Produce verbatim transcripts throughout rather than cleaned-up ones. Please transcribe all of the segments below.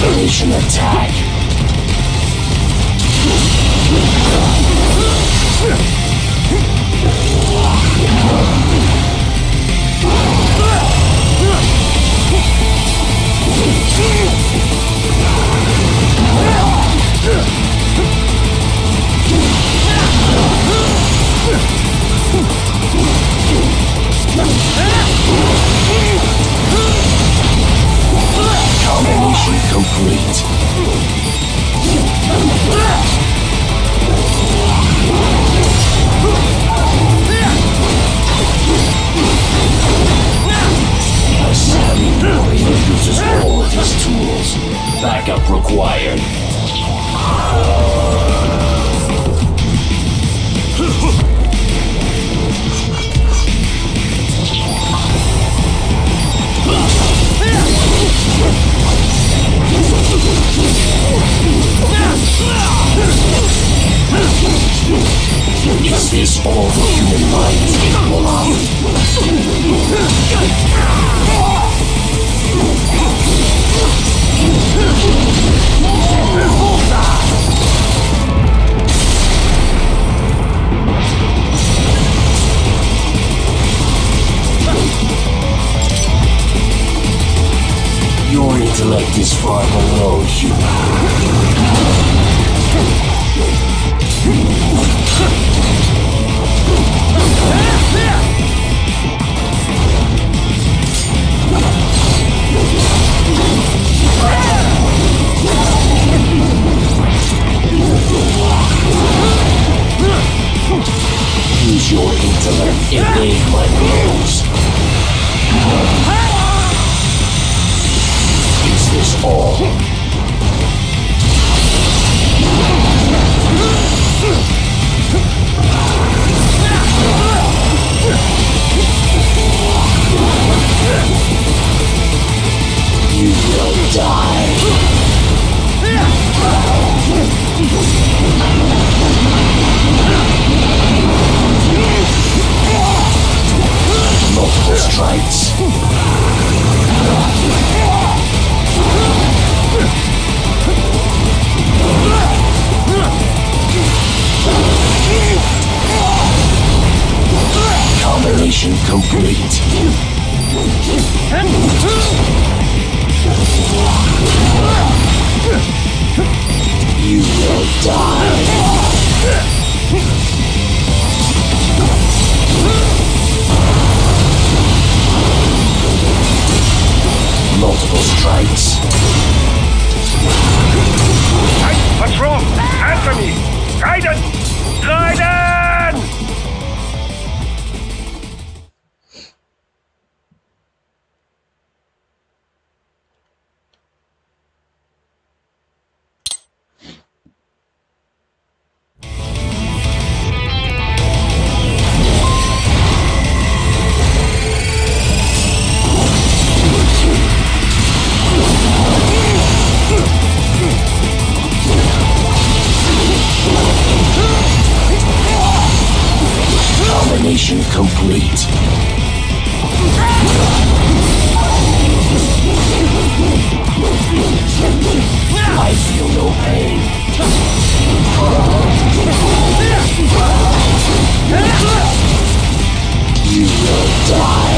Combination attack. Combination complete. A savvy warrior uses all of his tools. Backup required. Is this all the human mind is capable of? Your intellect is far below human. Use your intellect, evade my blows. Is this all? You will die. Multiple strikes. Combination complete. You will die. Multiple strikes. Hey, what's wrong? Answer me! Raiden! Raiden! Combination complete. I feel no pain. You will die.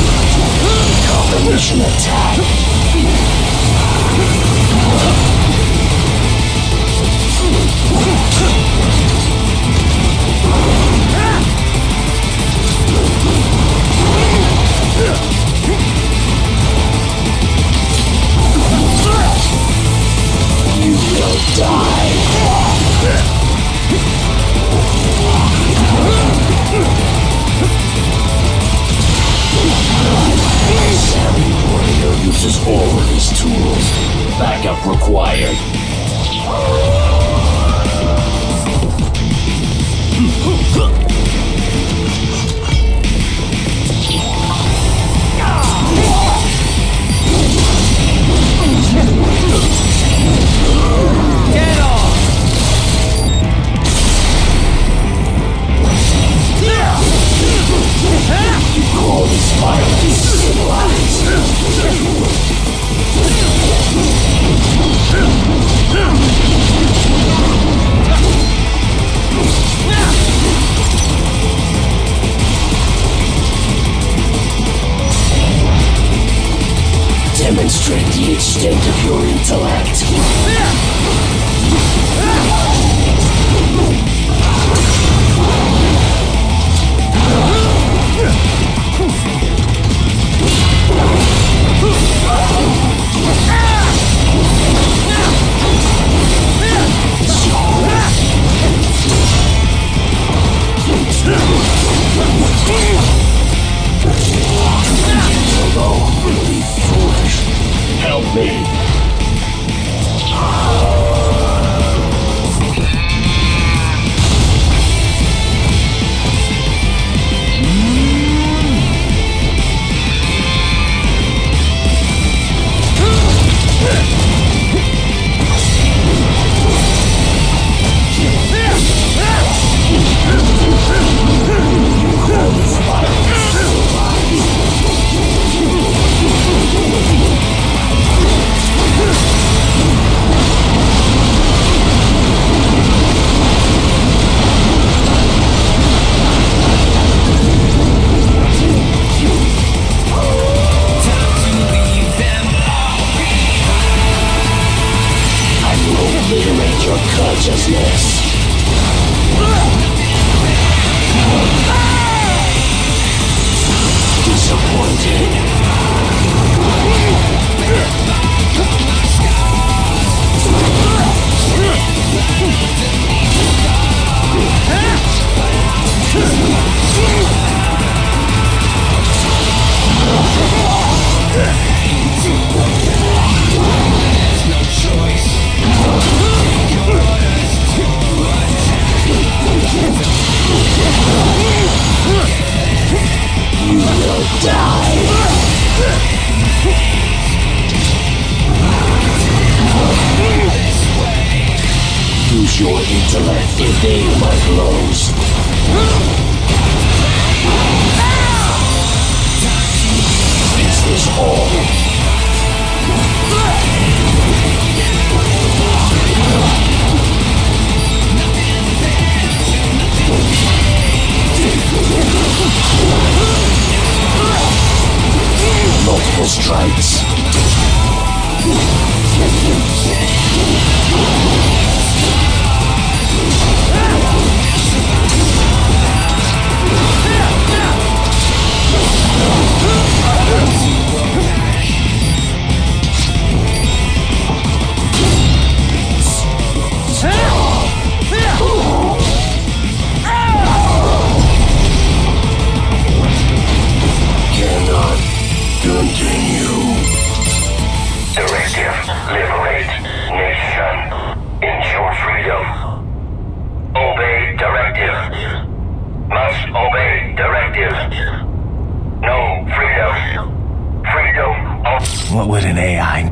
Combination attack. Demonstrate the extent of your intellect. Although really foolish, help me. Obliterate your consciousness. Disappointed. You will die. Use your intellect, evade my blows. Is this all? Multiple strikes. Cannot continue. Directive, liberate nation. Ensure freedom. Obey directive. Must obey directive. No freedom. Freedom of... What would an A I...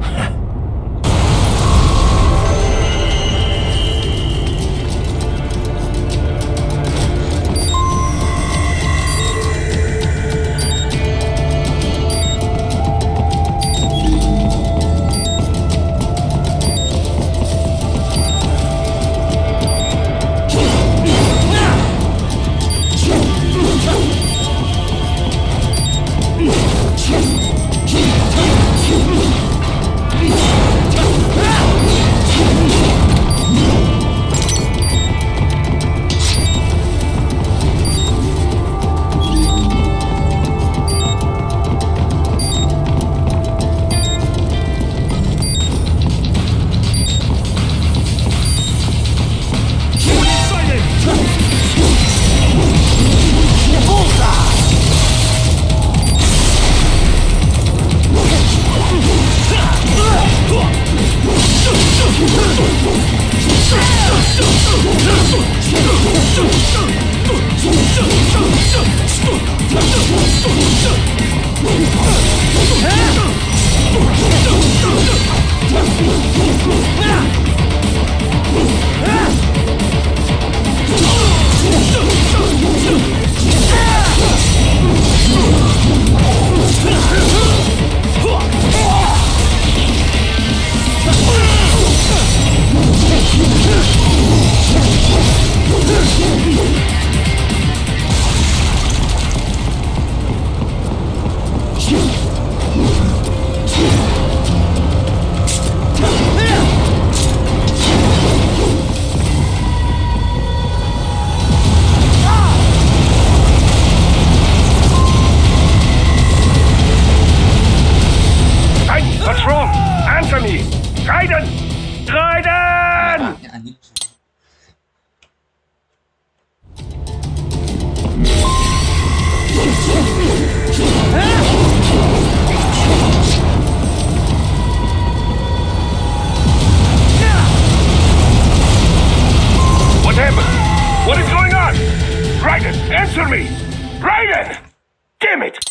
Answer me! Raiden! Damn it!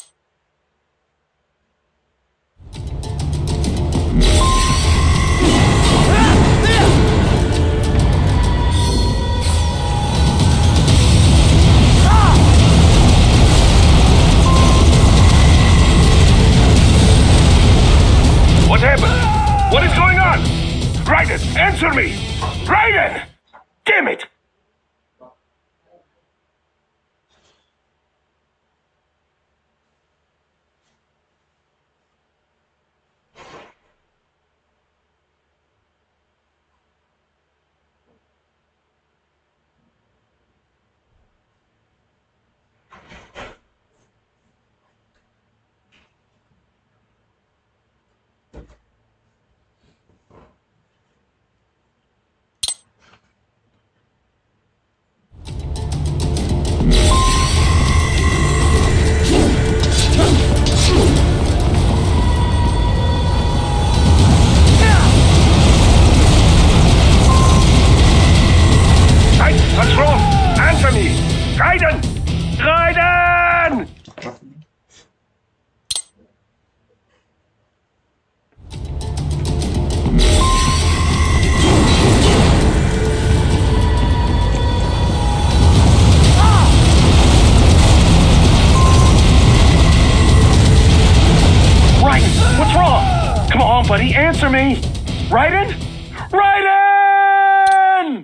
What happened? What is going on? Raiden, answer me! Raiden! Damn it! What's wrong? Answer me! Raiden! Raiden! Raiden, what's wrong? Come on, buddy, answer me! Raiden? Raiden!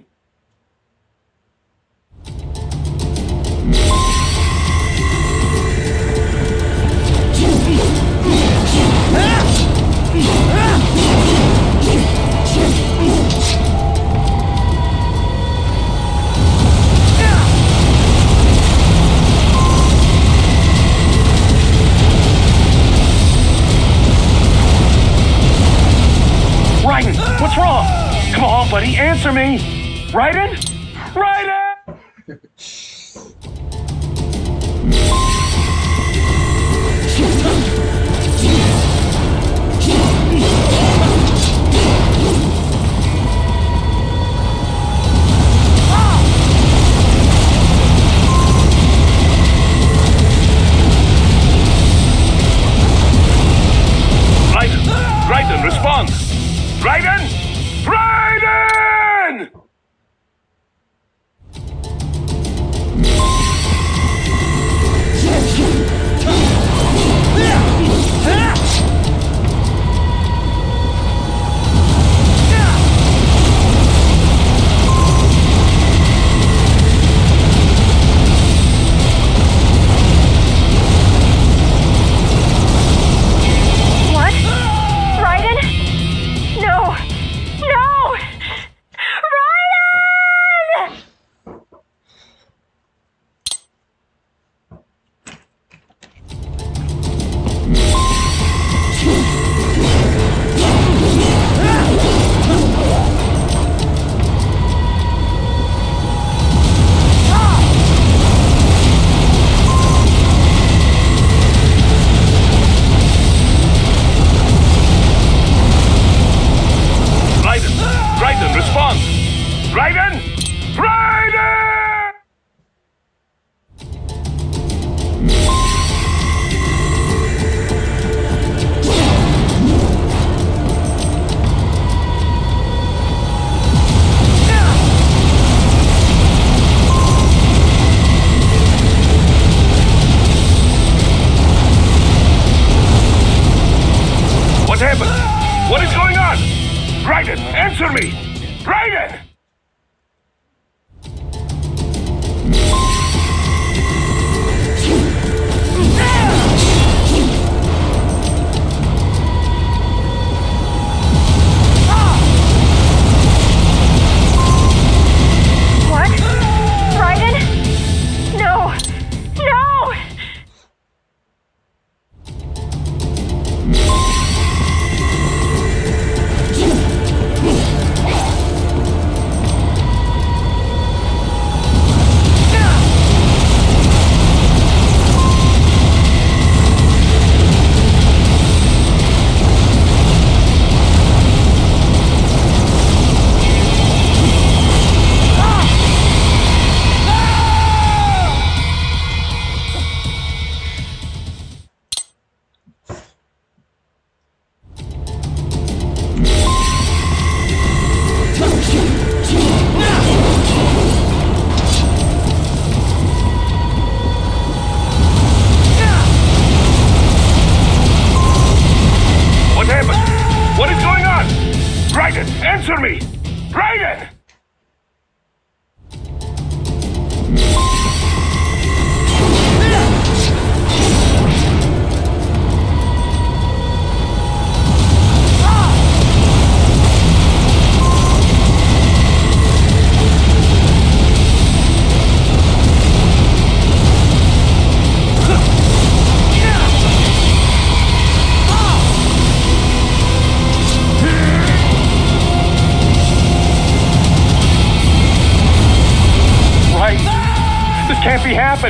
Raiden, what's wrong? Come on, buddy, answer me! Raiden? Raiden! Raiden! Raiden, respond! Raiden! Raiden!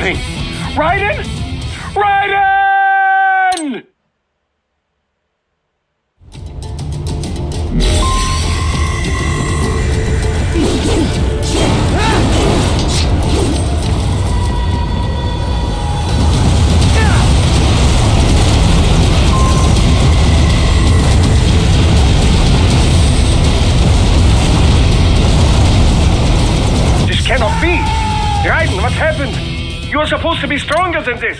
happening? Raiden? Raiden! This cannot be! Raiden, what happened? You are supposed to be stronger than this!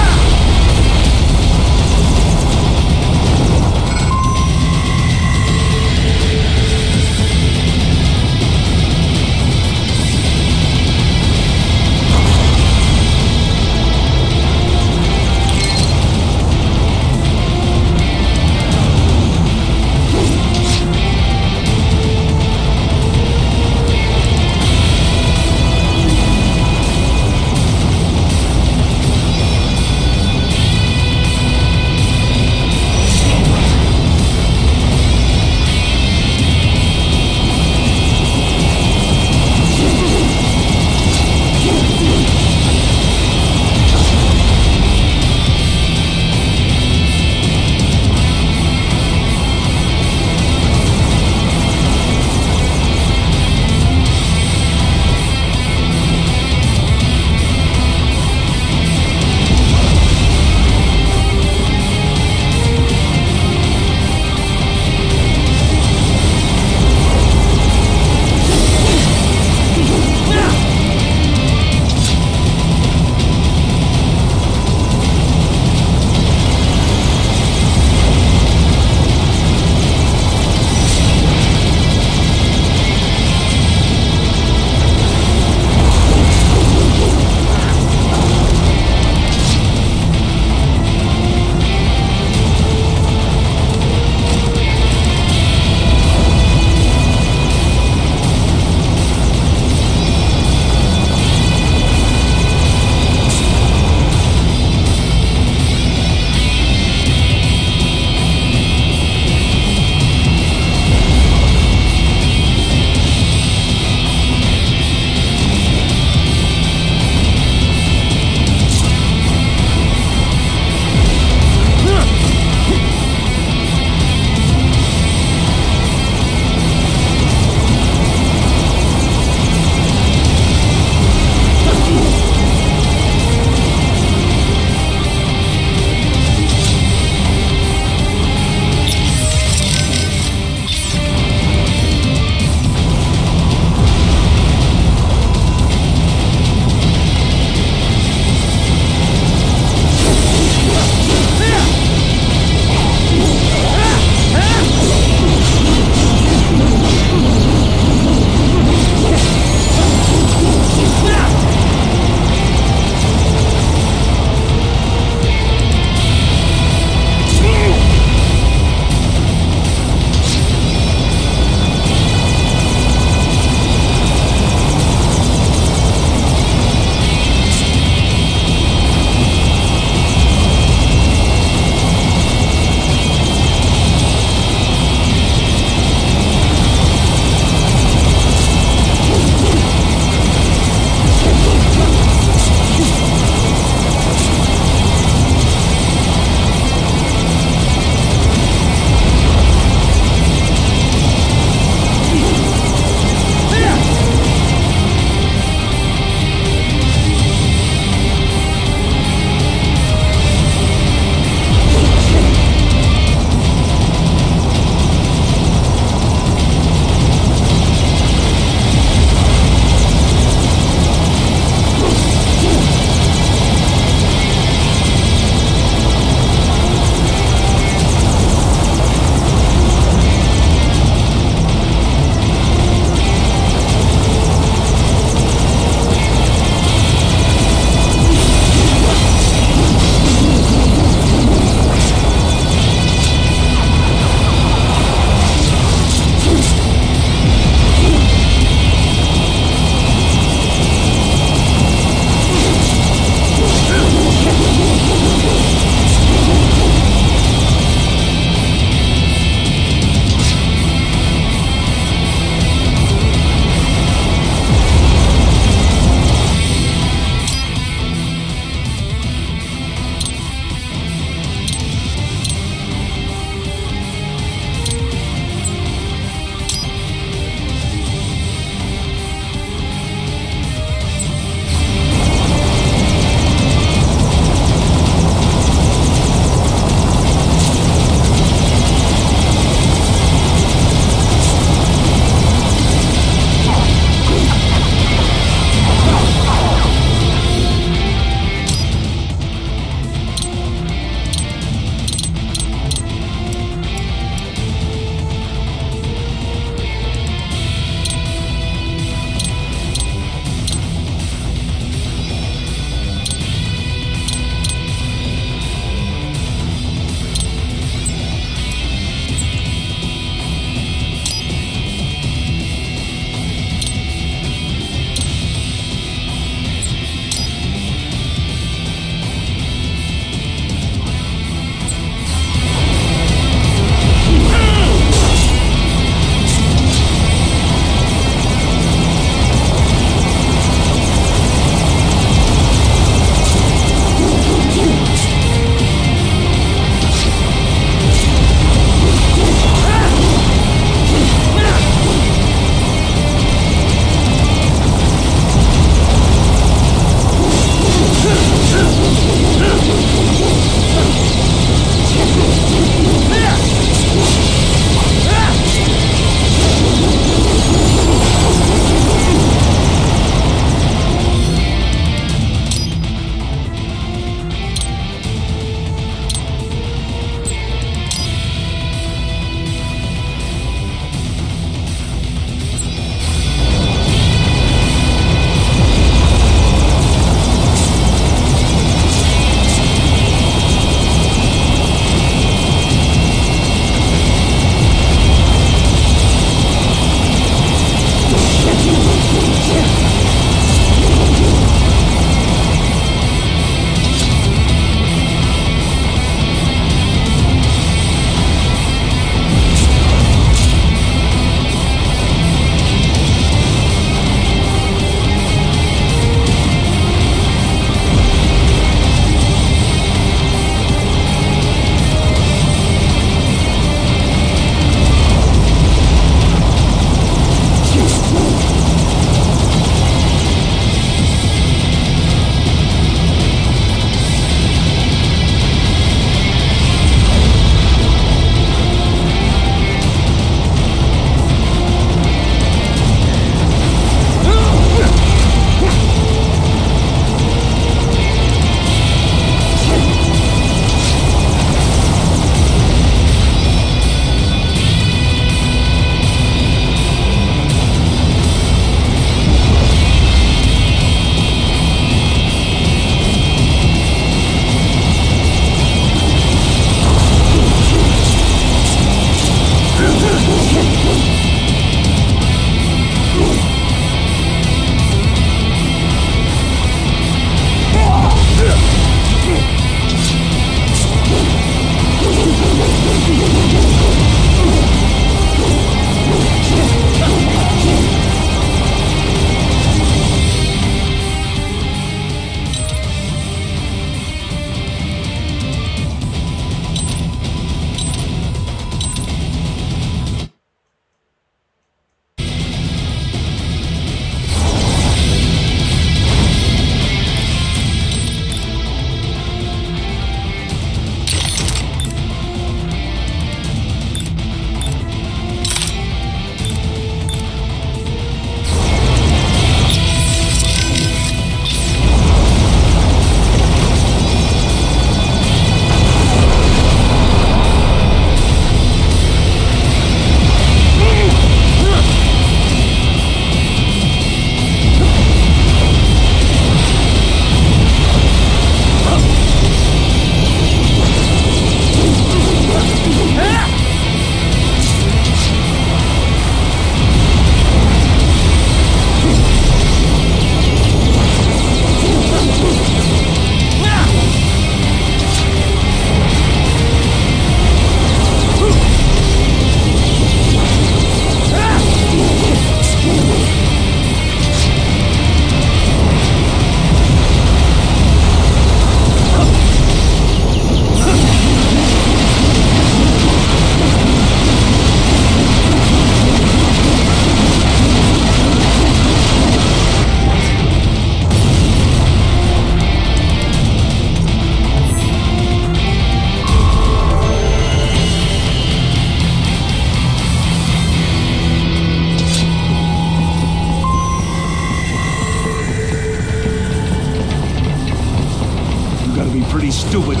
be stupid.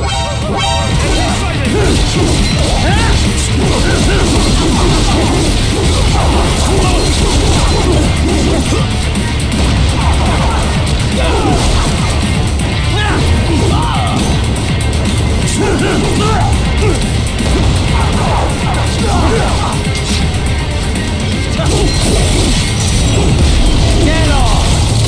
Get off!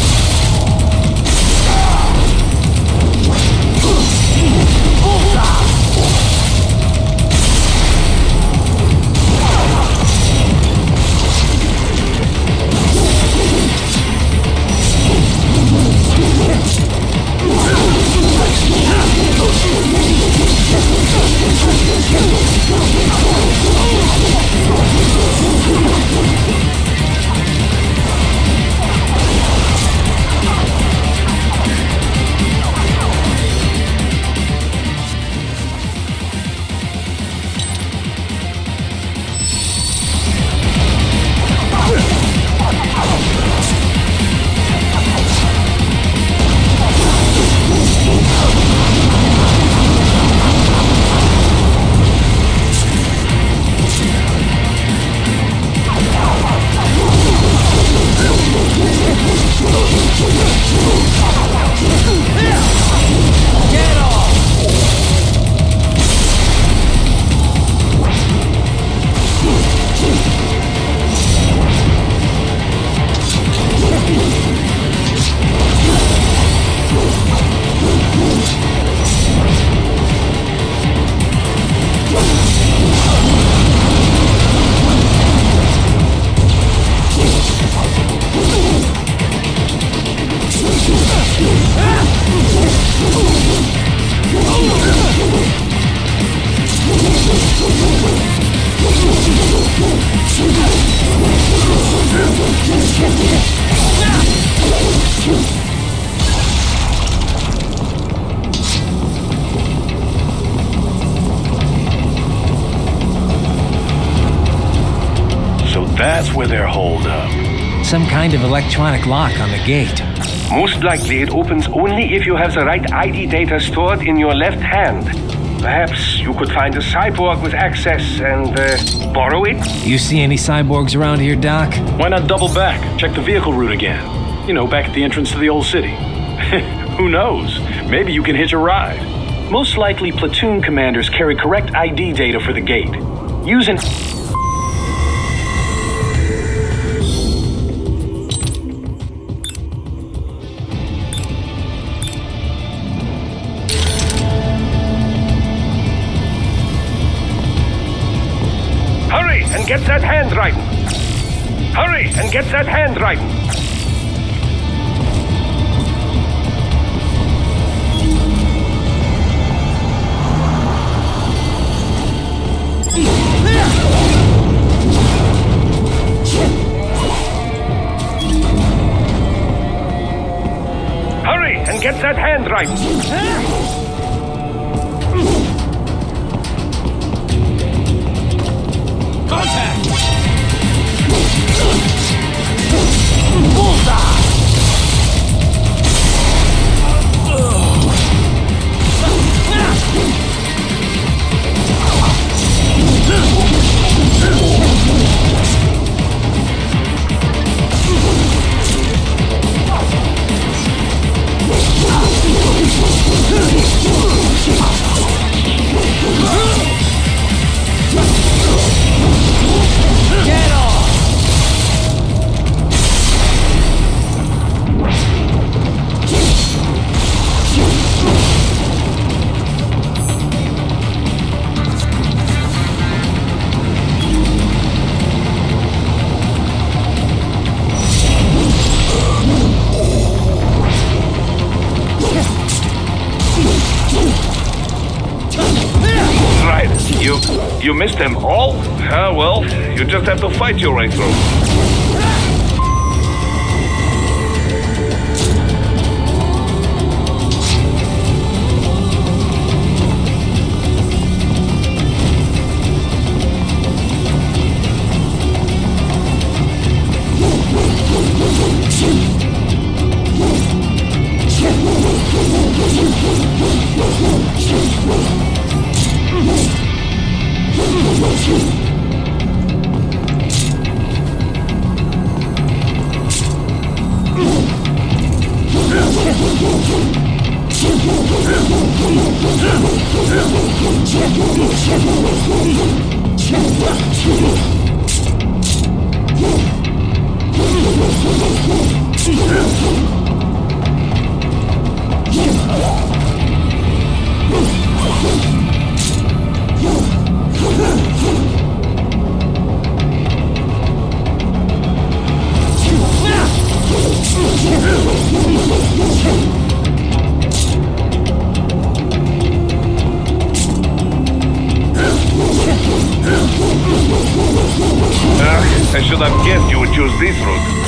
That's where they're holed up. Some kind of electronic lock on the gate. Most likely it opens only if you have the right I D data stored in your left hand. Perhaps you could find a cyborg with access and uh, borrow it? You see any cyborgs around here, Doc? Why not double back? Check the vehicle route again. You know, back at the entrance to the old city. Who knows? Maybe you can hitch a ride. Most likely, platoon commanders carry correct I D data for the gate. Use an... Hurry and get that handwriting! Hurry and get that handwriting! Hurry and get that handwriting! Contact! Get off! Right, you, you missed them all? Ah, well, you just have to fight your way through. Yeah. I should have guessed you would choose this route.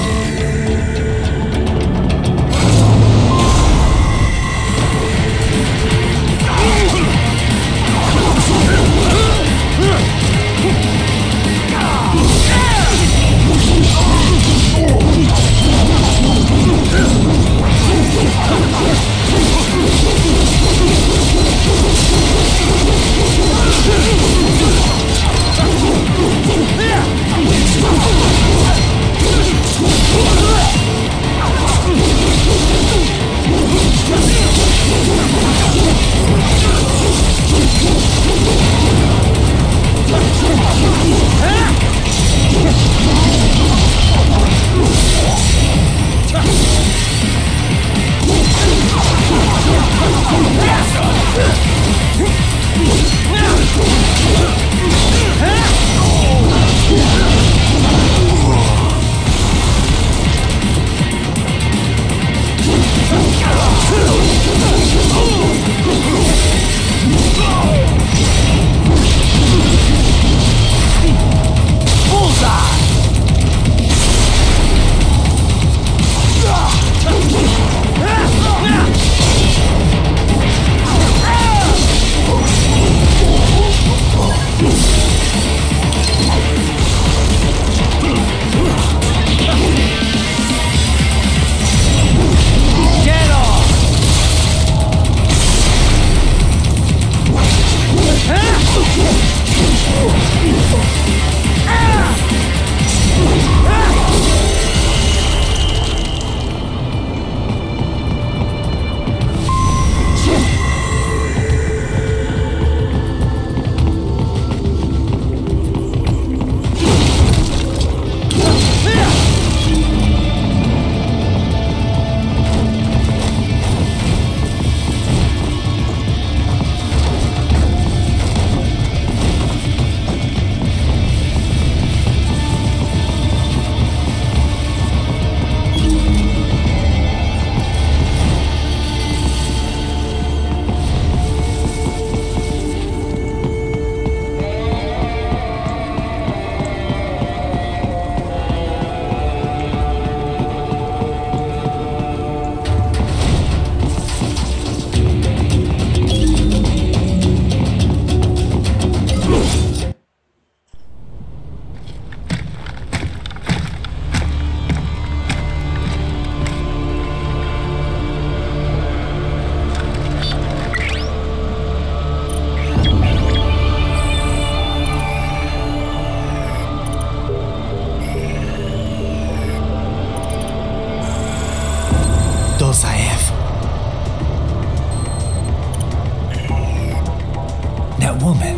That woman.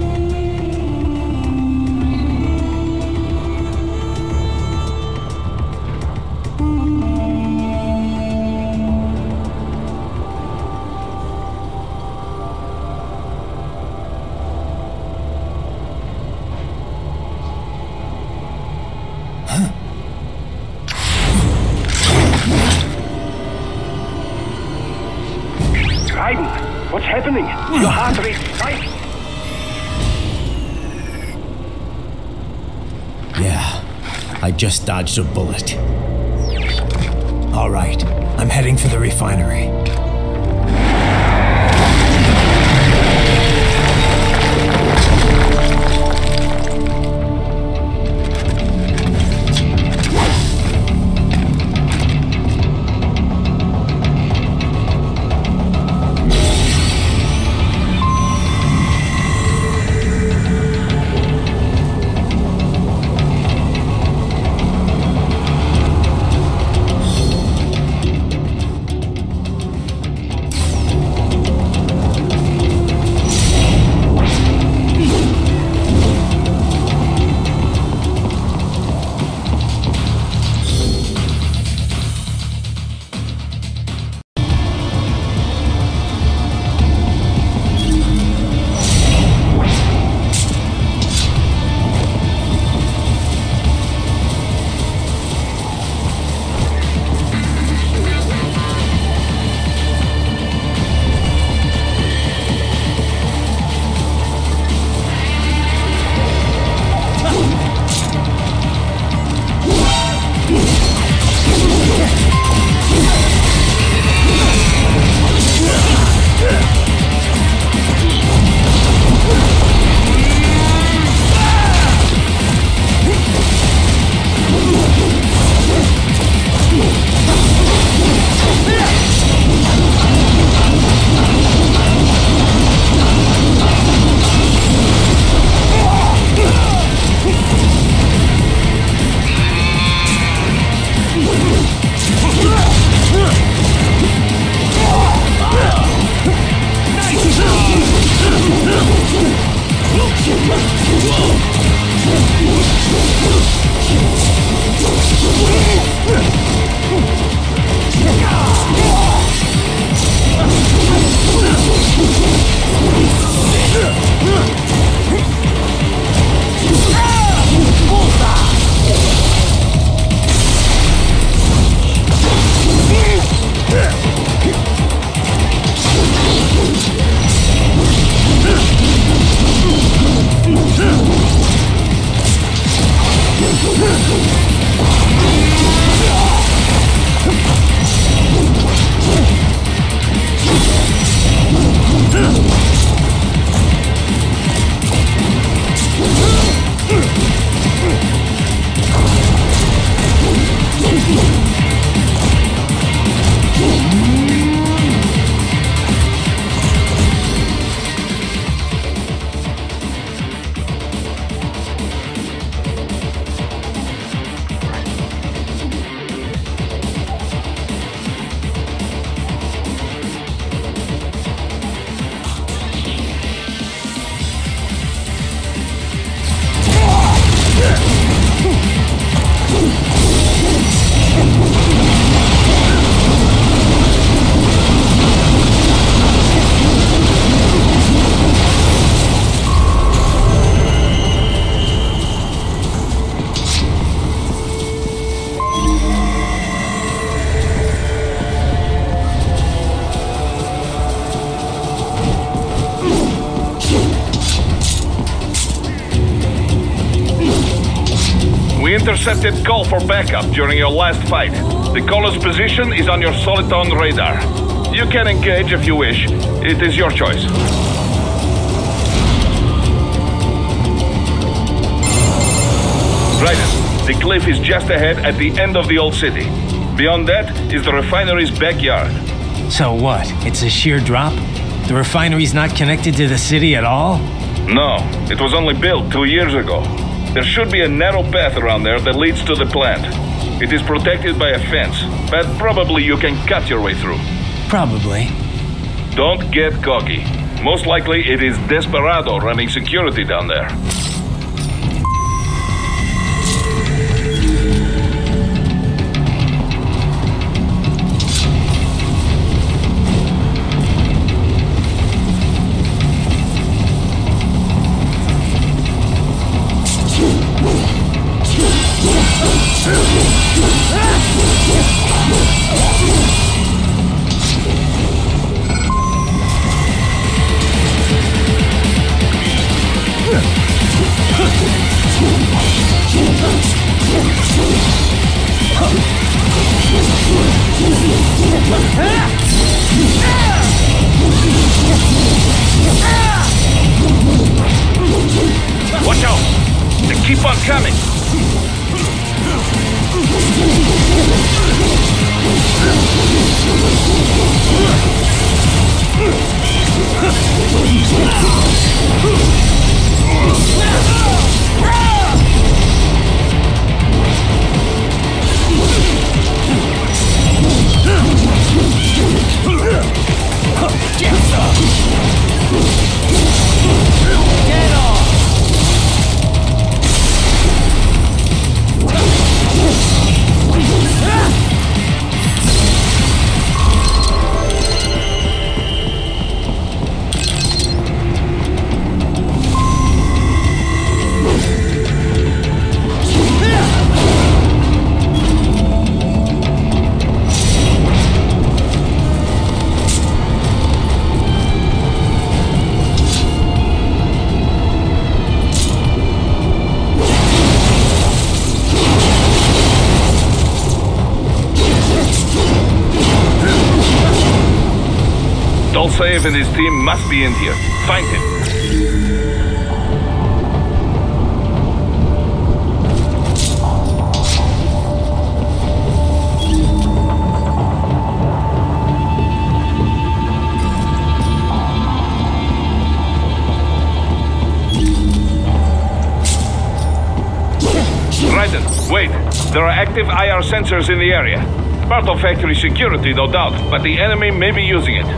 Raiden, what's happening? Your heart rate spiked. Yeah, I just dodged a bullet. All right, I'm heading for the refinery. Intercepted call for backup during your last fight. The caller's position is on your Soliton radar. You can engage if you wish. It is your choice. Right. The cliff is just ahead at the end of the old city. Beyond that is the refinery's backyard. So what? It's a sheer drop? The refinery's not connected to the city at all? No, it was only built two years ago. There should be a narrow path around there that leads to the plant. It is protected by a fence, but probably you can cut your way through. Probably. Don't get cocky. Most likely it is Desperado running security down there. Watch out! They keep on coming! Dolcev and his team must be in here. Find him. Raiden, wait. There are active I R sensors in the area. Part of factory security, no doubt, but the enemy may be using it.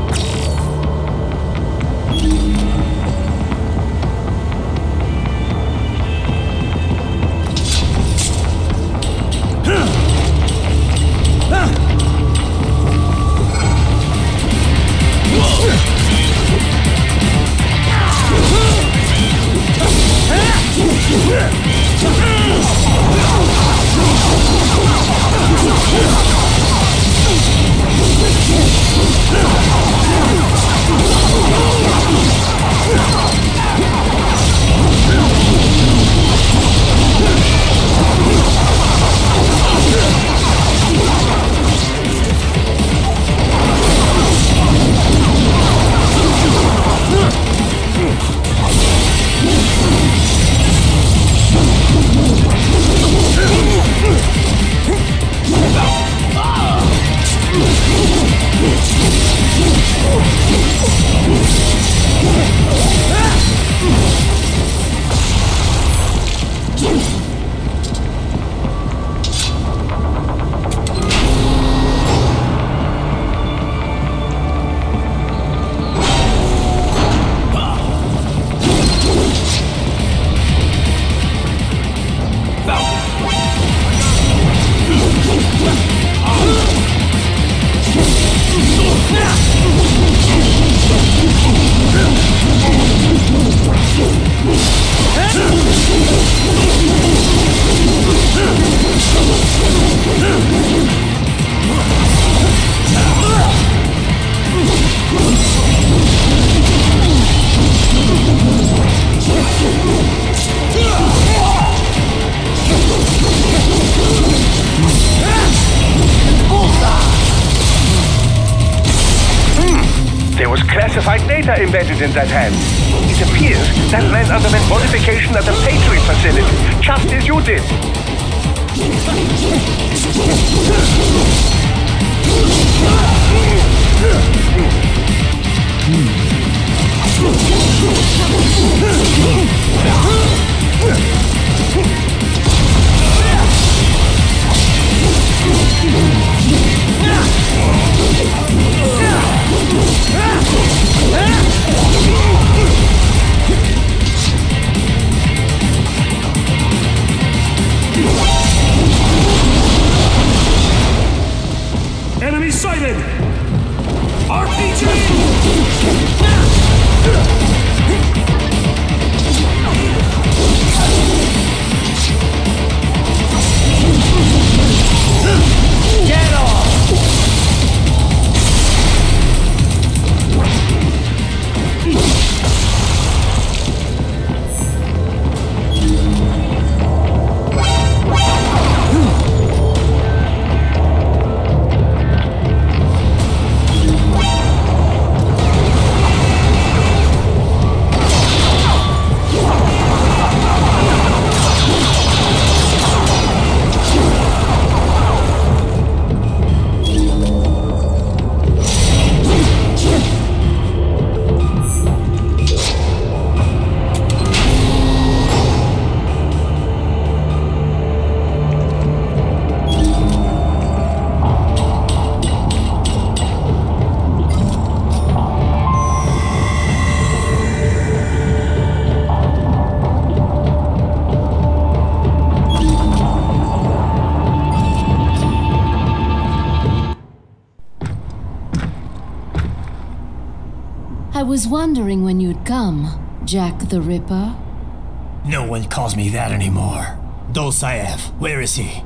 Yeah. classified data embedded in that hand. It appears that man underwent modification at the Patriot facility, just as you did. Enemy sighted! R P G! Get off! I was wondering when you'd come, Jack the Ripper. No one calls me that anymore. Dolzaev, where is he?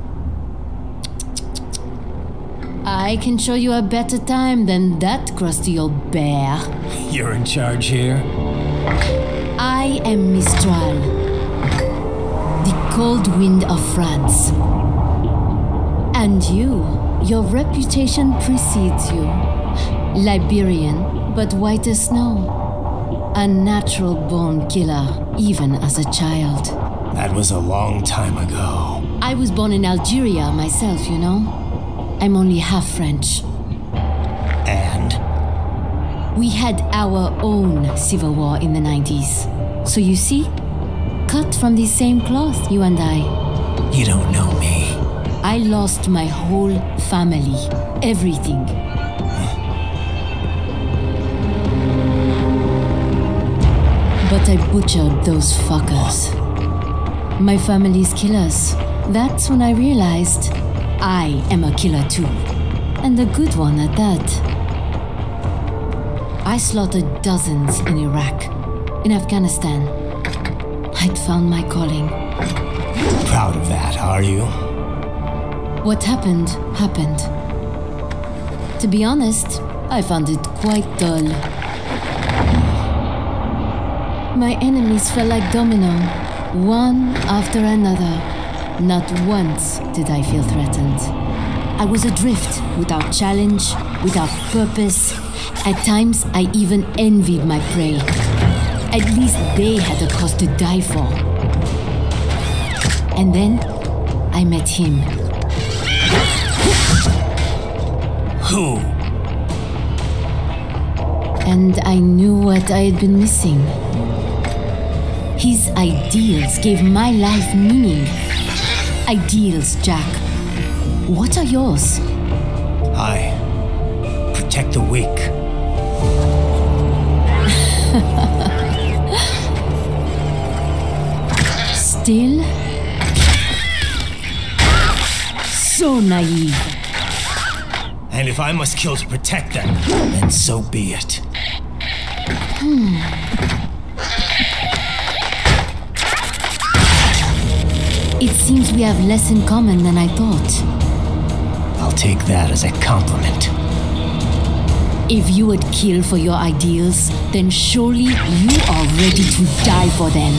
I can show you a better time than that crusty old bear. You're in charge here? I am Mistral, the cold wind of France. And you, your reputation precedes you. Liberian, but white as snow. A natural-born killer, even as a child. That was a long time ago. I was born in Algeria myself, you know. I'm only half French. And? We had our own civil war in the nineties. So you see, cut from the same cloth, you and I. You don't know me. I lost my whole family, everything. But I butchered those fuckers. My family's killers. That's when I realized I am a killer too. And a good one at that. I slaughtered dozens in Iraq, in Afghanistan. I'd found my calling. Proud of that, are you? What happened, happened. To be honest, I found it quite dull. My enemies fell like domino, one after another. Not once did I feel threatened. I was adrift, without challenge, without purpose. At times, I even envied my prey. At least they had a cause to die for. And then, I met him. Who? And I knew what I had been missing. His ideals gave my life meaning. Ideals, Jack. What are yours? I protect the weak. Still? So naive. And if I must kill to protect them, then so be it. Hmm. It seems we have less in common than I thought. I'll take that as a compliment. If you would kill for your ideals, then surely you are ready to die for them.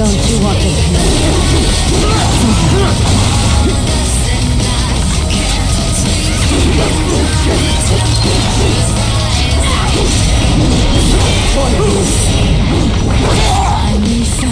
Don't you want to I need so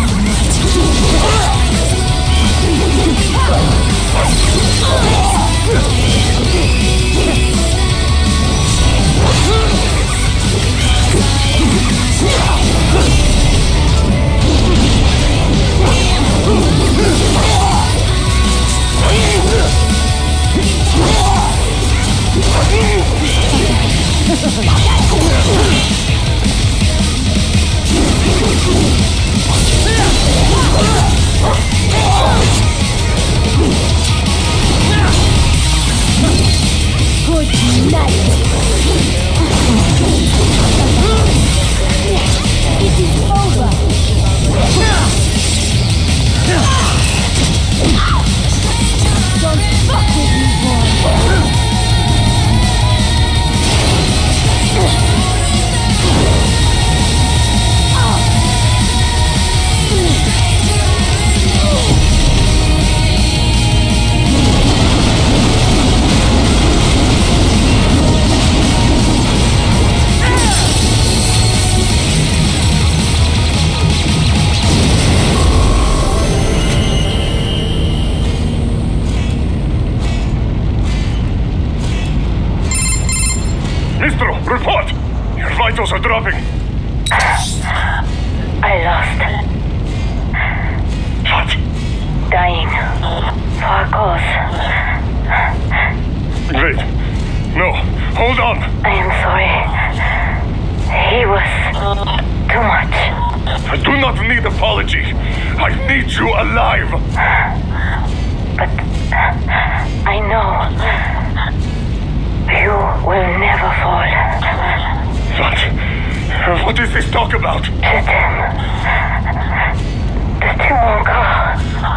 Are dropping. I lost. What? Dying. For a cause. Wait. No. Hold on. I am sorry. He was too much. I do not need apology. I need you alive. But I know you will never fall. What? What is this talk about? Je t'aime. De tout mon corps.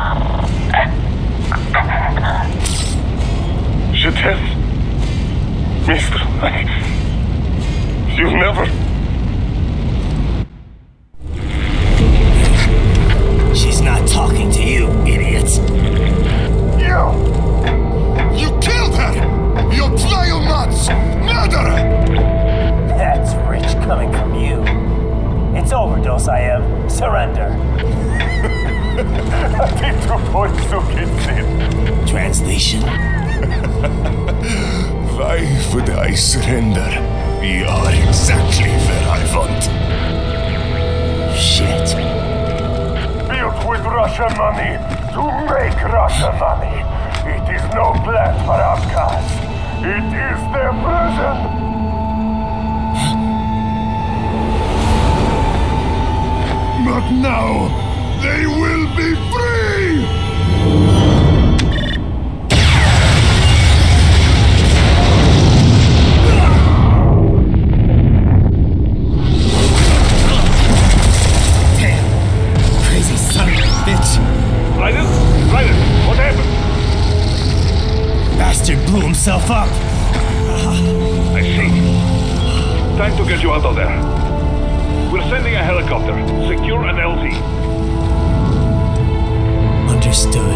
Je t'aime. Mister, I... You never... She's not talking to you, idiot. You! You killed her! You vile nuts! Murderer! That's rich coming from you. It's overdose, I am. Surrender. Translation. Why would I surrender? You are exactly where I want. Shit. Built with Russian money to make Russian money. It is no plan for outcasts. It is their prison. But now, they will be free! Damn! Crazy son of a bitch! Raiden? Raiden, what happened? Bastard blew himself up! I see. Time to get you out of there. We're sending a helicopter. Secure an L Z. Understood.